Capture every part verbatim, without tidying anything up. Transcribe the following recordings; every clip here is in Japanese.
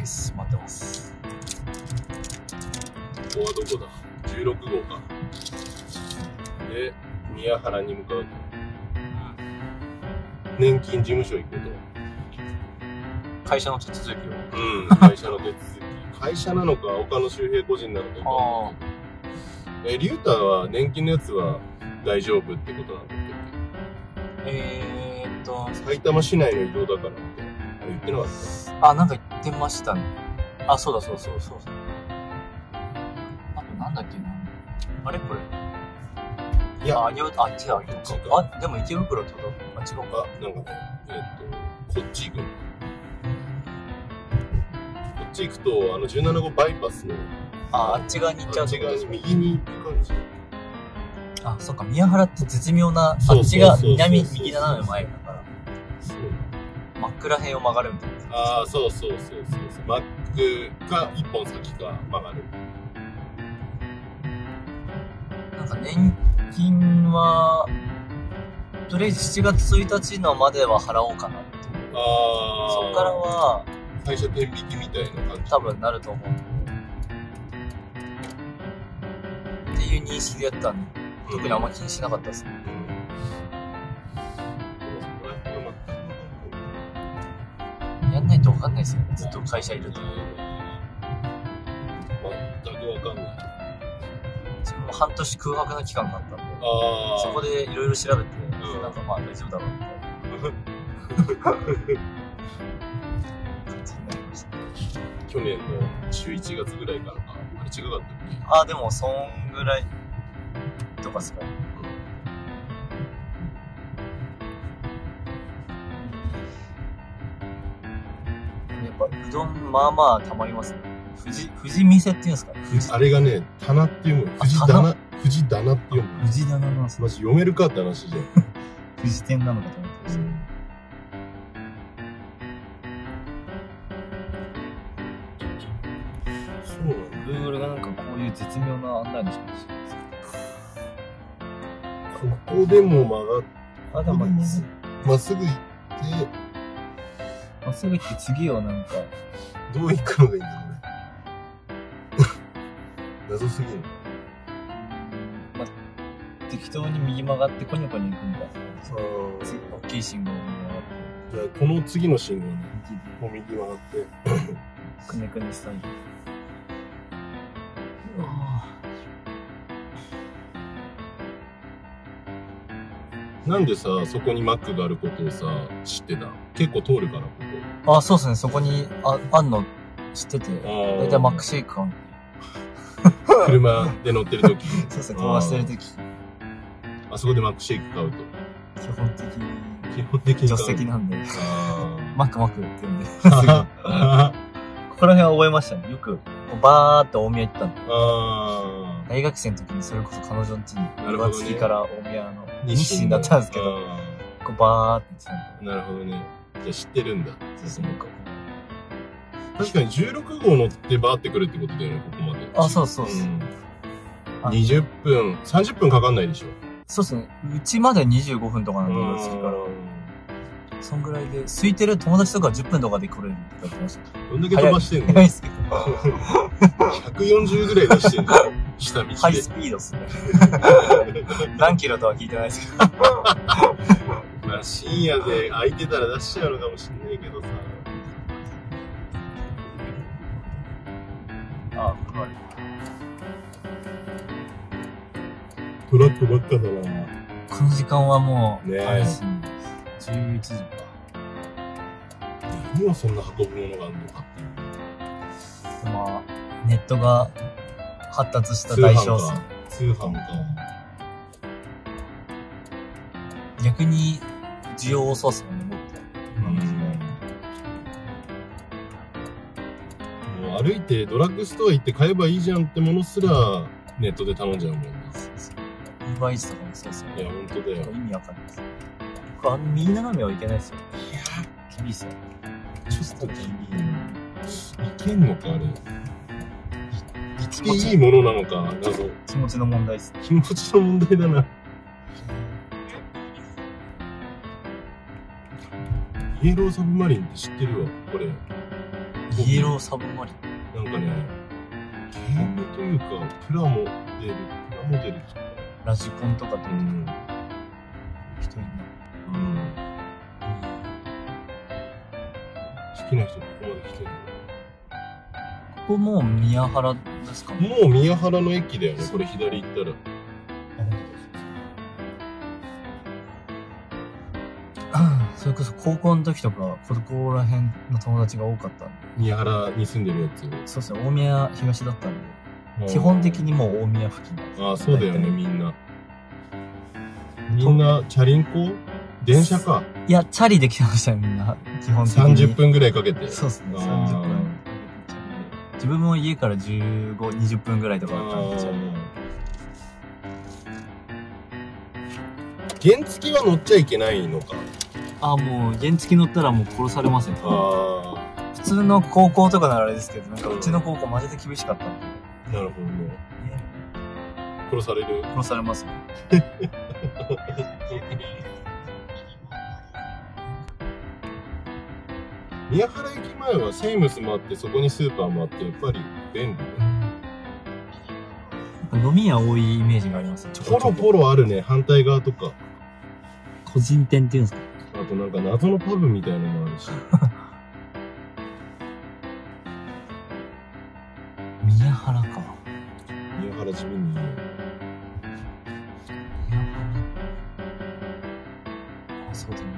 です。待ってます。 ここはどこだ？じゅうろくごうか。で、宮原に向かうと。年金事務所行くと。 会社の手続きを。 うん、会社の手続き。会社なのか、岡野周平個人なのか。ああ。え、リュータは年金のやつは大丈夫ってことなんだっけ？ えーっと。 埼玉市内の移動だからって、あれ言ってなかった？ あ、なんか言ってましたね。あ、そうだそうそうそうそう。あとなんだっけな。あれこれ。いや、あ、いや、あっちだ、あっちか。あ、でも池袋ってことあ、違うか。 あ、なんかね、えー、っと、こっち行くの。こっち行くと、あの、じゅうななごうバイパスの。 あ、あっち側に行っちゃう。 あっち側に右に行く感じ。 あ、そっか、宮原って絶妙な、あっちが南、右斜め前だから。そう。真っ暗辺を曲がるみたいな。 ああ、そうそうそうそうそう。マックか一本先か曲がる。 なんか年金は、とりあえずしちがつついたちのまでは払おうかなっていう。ああ。そっからは、 会社天引きみたいな感じ。 多分なると思う。っていう認識でやったんで、特にあんま気にしなかったですね。うん、やんないと分かんないですよね、ずっと会社いると。 全く分かんない。 自分も半年空白な期間があったんで、 あそこでいろいろ調べて、うん、なんかまあ大丈夫だろうみたいな。 去年のじゅういちがつぐらいからか。あれ違かったっけ？ あ、でもそんぐらいとかっすかね。うん、やっぱうどんまあまあたまりますね。富士、富士店っていうんですか？富士。 あれがね、棚って読む。富士棚、富士棚って読む。 富士棚なんすか？ マジ読めるかって話じゃん。 富士店なのかと思ってました。うん、Google がなんかこういう絶妙な案内の仕方してるんですか？ここでも曲がっあ、でもまっすぐ行って、 まっすぐ行って次をなんか、 どう行くのがいいんだろうね。謎すぎる。 まあ、適当に右曲がってコニョコニョ行くんだ。 そう。 大きい信号を右曲がって。 じゃあ、この次の信号ね、もう右曲がって。 くねくねしたい。 なんでさ、そこにマックがあることをさ、知ってた？結構通るから、ここ。あ、そうですね。そこにあ、あんの知ってて。だいたいマックシェイクか。 車で乗ってるとき。 そうですね。飛ばしてるとき。 あそこでマックシェイク買うと。 基本的に。 基本的に。 助手席なんで。マックマックって言うんで。ここら辺は覚えましたね。よく、バーって大宮行ったんで。大学生の時にそれこそ彼女の家に、岩槻から大宮の日清だったんですけど、こうバーって言ってたんで。 なるほどね。じゃあ知ってるんだ。そうですね。確かにじゅうろくごう乗ってバーってくるってことだよね、ここまで。 あ、そうそうそう。 うん、にじゅっぷん、さんじゅっぷんかかんないでしょ。 そうですね。うちまでにじゅうごふんとかなんで、岩槻から。そんぐらいで、空いてる友達とかじゅっぷんとかで来れるって言ってました。 どんだけ飛ばしてんの？ 早いっすけど。 ひゃくよんじゅうぐらい出してんじゃん。下道で。 ハイスピードっすね。何キロとは聞いてないですけど。 まあ深夜で空いてたら出しちゃうのかもしんないけどさ。 あ、はい。 トラックばっかだな。 この時間はもう、 ねえ。 じゅういちじか。 何をそんな運ぶものがあるのか。 まあ、ネットが発達した代償っすね。 通販か。 逆に需要多そうっすもんね、もっと。もう歩いてドラッグストア行って買えばいいじゃんってものすらネットで頼んじゃうもんね。 ウーバーイーツとかもそうっすよね。 いや、ほんとだよ。 意味わかんないです。あの右斜めはいけないっすよ。 いや、 厳しいっすよ。 ちょっと厳しい。いけんのか、あれ。いっていいものなのか、謎。 気持ちの問題っす。 気持ちの問題だな。イエローサブマリンって知ってるわ、これ。イイエローサブマリン。 なんかね、ゲームというか、プラモデル、プラモデルとか。 ラジコンとかと、うん、人いるな。うん。 好きな人ここまで来てる。 ここもう宮原ですか？ もう宮原の駅だよね、これ左行ったら。 それこそ高校の時とか、ここら辺の友達が多かったんで。 宮原に住んでるやつ。 そうですね、大宮東だったんで。基本的にもう大宮付近なんです。 ああ、そうだよね、みんな。みんな、チャリンコ？電車か。 いや、チャリで来てましたよ、みんな。基本的に。 さんじゅっぷんぐらいかけて。 そうですね、さんじゅっぷん。自分も家からじゅうご、にじゅっぷんぐらいとかだったんで、チャリ。原付は乗っちゃいけないのか。 ああ、もう原付乗ったらもう殺されますよ。ああ。普通の高校とかならあれですけど、なんかうちの高校マジで厳しかったんで。なるほどね。殺される？ 殺されますね。 宮原駅前はセイムスもあって、そこにスーパーもあって、やっぱり便利だ。 飲み屋多いイメージがありますね。 ポロポロあるね、反対側とか。 個人店っていうんですか？ あとなんか謎のパブみたいなのもあるし。 宮原か。 宮原地味にいいよ。 宮原。あ、そうだね。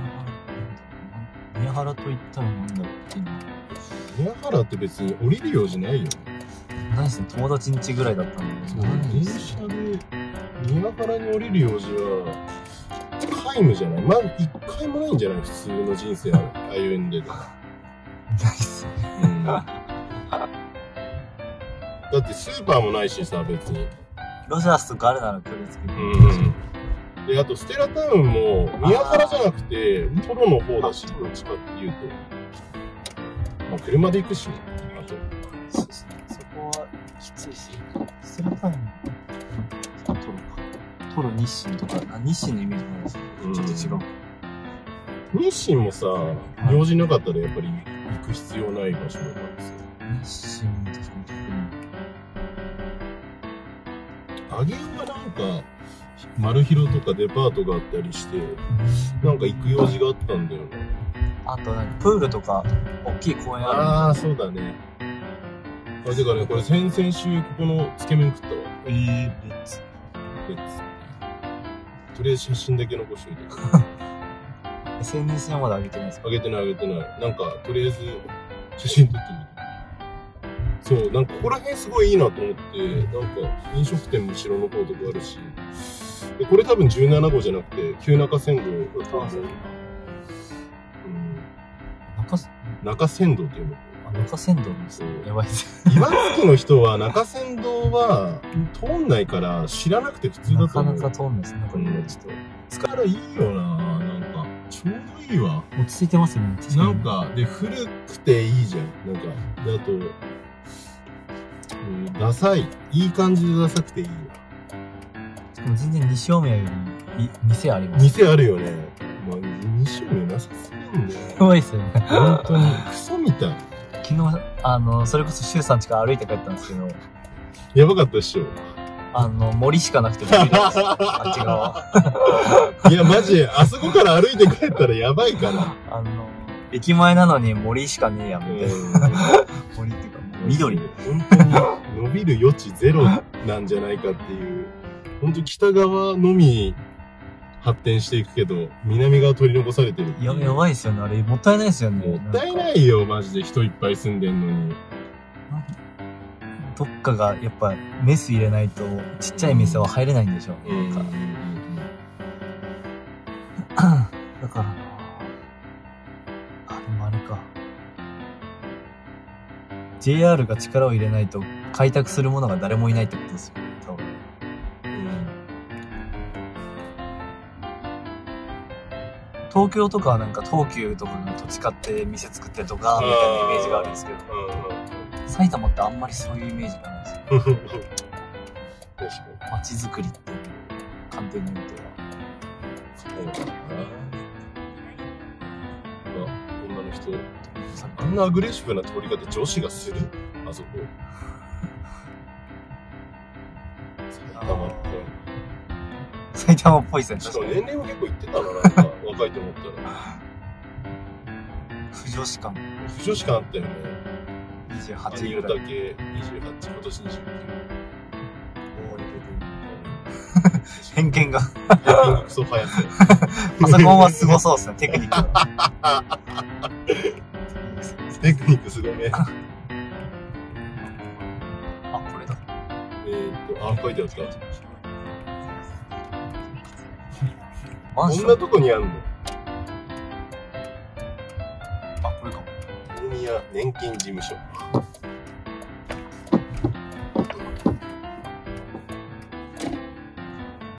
宮原と言ったらなんだろうっていうのは。 宮原って別に降りる用事ないよね。 ないですね。友達ん家ぐらいだったんで。 そう、電車で宮原に降りる用事は皆無じゃない？まず一回もないんじゃない？普通の人生歩んでる。 ないっすね。うん。 だってスーパーもないしさ、別に。 ロジャースとかあるなら距離つけて。 うん。で、あとステラタウンも宮原じゃなくてトロの方だし、どっちかっていうと。まあ車で行くしね。あと。 そうですね。そこはきついし。ステラタウン、トロか。トロ日清とか、日清のイメージもあるんですけど、ちょっと違う。日清もさ、用事なかったらやっぱり行く必要ない場所だからさ。 日清も確かに特に。上尾はなんか、マルヒロとかデパートがあったりして、なんか行く用事があったんだよね。 あとなんかプールとか、大きい公園ある。 ああ、そうだね。あ、てかね、これ先々週ここのつけ麺食ったわ。 えー、レッツ。 レッツ。とりあえず写真だけ残しといて。 エスエヌエス にはまだ上げてないですか？ 上げてない上げてない。なんか、とりあえず写真撮ってみて。そう、なんかここら辺すごいいいなと思って、なんか飲食店も後ろの方とかあるし、でこれ多分じゅうななごうじゃなくて、旧中山道だったんですよ。中山道っていうの？ あ、中山道ですね。やばいです。 岩槻の人は中山道は通んないから知らなくて普通だと思う。 なかなか通んないですね。なんか今ちょっと。 使ったらいいよな。なんか、ちょうどいいわ。 落ち着いてますよね。 なんか、で、古くていいじゃん。なんか、で、あと、うん、ダサい。いい感じでダサくていいわ。 しかも全然西大宮より店あります。 店あるよね。まあ、西大宮なさすぎんだよ。 すごいっすよね。 本当に、クソみたい。 昨日、あの、それこそシュウさん家から歩いて帰ったんですけど。 やばかったっしょ。 あの、森しかなくて、あっち側。 いや、マジ、あそこから歩いて帰ったらやばいから。 あの、駅前なのに森しかねえやん、みたいな。森っていうか、緑。 本当に伸びる余地ゼロなんじゃないかっていう。本当北側のみ発展していくけど、南側取り残されてる。 や、やばいっすよね。あれ、もったいないっすよね。 もったいないよ、マジで。人いっぱい住んでんのに。 どっかがやっぱメス入れないとちっちゃい店は入れないんでしょう、なんか。だからなあ、でもあれか。ジェイアール が力を入れないと開拓するものが誰もいないってことですよ、多分。東京とかはなんか東急とかの土地買って店作ってとかみたいなイメージがあるんですけど、埼玉ってあんまりそういうイメージがないですよ。確かに。街づくりっていう観点においては。 そうだな。あ、女の人。 人。あんなアグレッシブな通り方女子がする？あそこ。埼玉っぽい。 埼玉っぽいっすね。 しかも年齢も結構いってたな、なんか若いと思ったら。 不女子感。 不女子感あったよね。 にじゅうはちぐぐらい。 だけにじゅうはち、今年にじゅうきゅう。 偏見が。 クソ速さ。 パソコンはすごそうですね、テクニック。 テクニックすごめ。あ、 これだ。 えーっと、あ、書いてあった。こんなとこにあんの？ あ、これかも。 大宮年金事務所。